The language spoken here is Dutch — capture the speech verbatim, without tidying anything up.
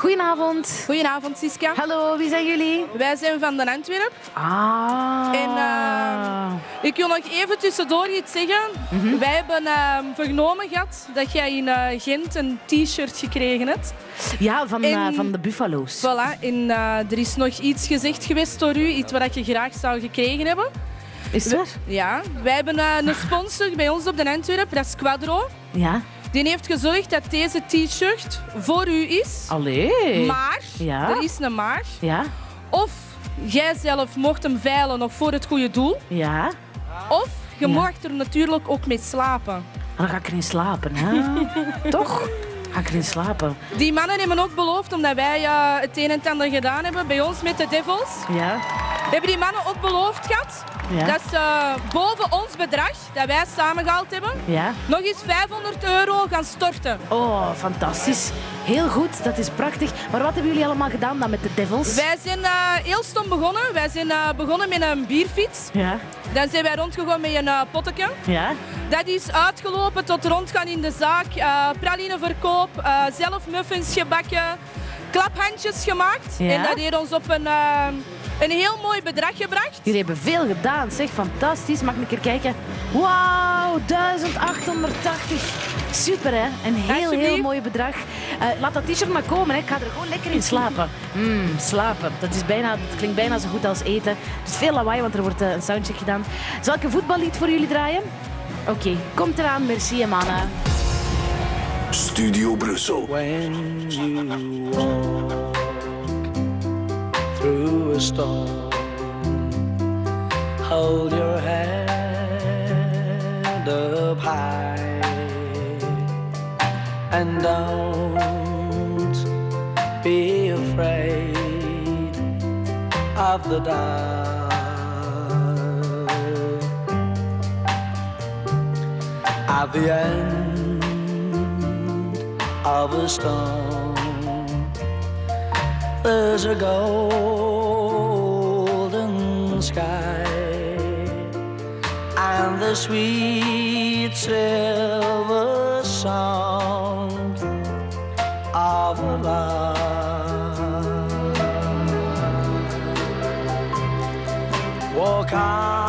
Goedenavond. Goedenavond, Siska. Hallo, wie zijn jullie? Wij zijn van de Antwerp. Ah. En uh, ik wil nog even tussendoor iets zeggen. Mm-hmm. Wij hebben uh, vernomen gehad dat jij in uh, Gent een t-shirt gekregen hebt. Ja, van, en, uh, van de Buffalo's. Voilà. En uh, er is nog iets gezegd geweest door u, iets wat je graag zou gekregen hebben. Is het waar? Ja. Wij hebben uh, een sponsor bij ons op de Antwerp, dat is Quadro. Ja. Die heeft gezorgd dat deze t-shirt voor u is. Allee. Maar, ja. er is een maar. Ja. Of jij zelf mocht hem veilen nog voor het goede doel. Ja. Of je ja. mag er natuurlijk ook mee slapen. Dan ga ik erin slapen, hè? Toch? Ga ik erin slapen. Die mannen hebben ook beloofd, omdat wij uh, het een en ander gedaan hebben bij ons met de Devils. Ja. Hebben die mannen ook beloofd gehad ja. dat ze uh, boven ons bedrag, dat wij samengehaald hebben, ja. nog eens vijfhonderd euro gaan storten. Oh, fantastisch. Heel goed, dat is prachtig. Maar wat hebben jullie allemaal gedaan dan met de Devils? Wij zijn uh, heel stom begonnen. Wij zijn uh, begonnen met een bierfiets. Ja. Dan zijn wij rondgegaan met een uh, potteke. Ja. Dat is uitgelopen tot rondgaan in de zaak, uh, pralineverkoop, uh, zelf muffins gebakken, klaphandjes gemaakt. Ja. En dat heeft ons op een, uh, een heel mooi bedrag gebracht. Jullie hebben veel gedaan, zeg, fantastisch. Mag ik een keer kijken? Wauw, duizend achthonderdtachtig. Super, hè? Een heel, heel mooi bedrag. Uh, laat dat t-shirt maar komen, hè. Ik ga er gewoon lekker in slapen. Mm, slapen, dat, is bijna, dat klinkt bijna zo goed als eten. Het is veel lawaai, want er wordt uh, een soundcheck gedaan. Zal ik een voetballied voor jullie draaien? Oké, okay, komt eraan. Merci, mannen. Studio Brussel. When you walk through a storm, hold your head up high and don't be afraid of the dark. At the end of a storm, there's a golden sky and the sweet silver sound of a lark. Walk on